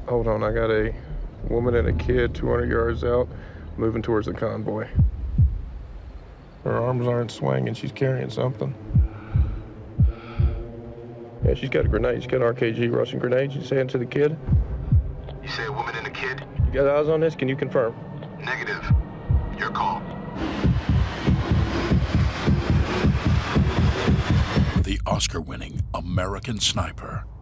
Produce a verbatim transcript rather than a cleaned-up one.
Hold on, I got a woman and a kid two hundred yards out, moving towards the convoy. Her arms aren't swinging, she's carrying something. Yeah, she's got a grenade. She's got an R K G Russian grenade. She's saying to the kid. You say a woman and a kid? You got eyes on this? Can you confirm? Negative. Your call. The Oscar-winning American Sniper.